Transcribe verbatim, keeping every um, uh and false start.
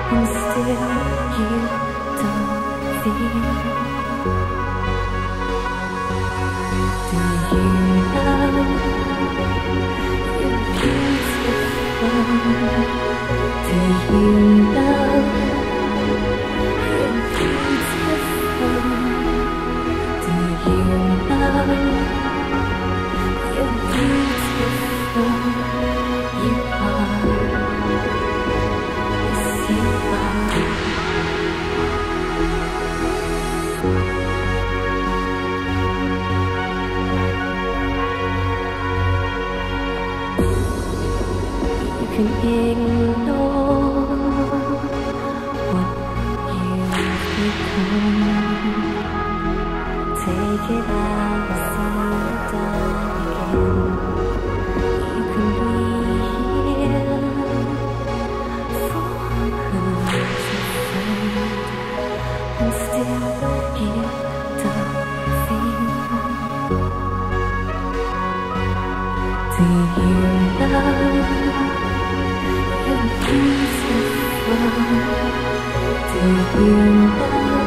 and still you don't feel. Do you know you're beautiful? Do you know you're beautiful? Do you know you're beautiful? You are. Yes, you are. You can ignore what you've become. Take it out and see it die again. You can be here for who's afraid, and still you don't feel. Do you know you're beautiful? Do you know